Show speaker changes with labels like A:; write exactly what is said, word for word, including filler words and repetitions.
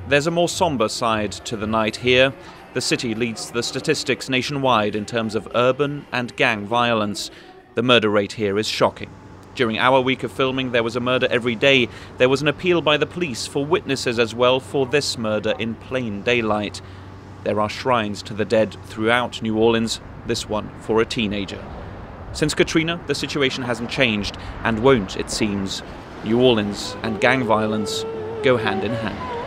A: There's a more somber side to the night here. The city leads the statistics nationwide in terms of urban and gang violence. The murder rate here is shocking. During our week of filming, there was a murder every day. There was an appeal by the police for witnesses as well for this murder in plain daylight. There are shrines to the dead throughout New Orleans, this one for a teenager. Since Katrina, the situation hasn't changed, and won't, it seems. New Orleans and gang violence go hand in hand.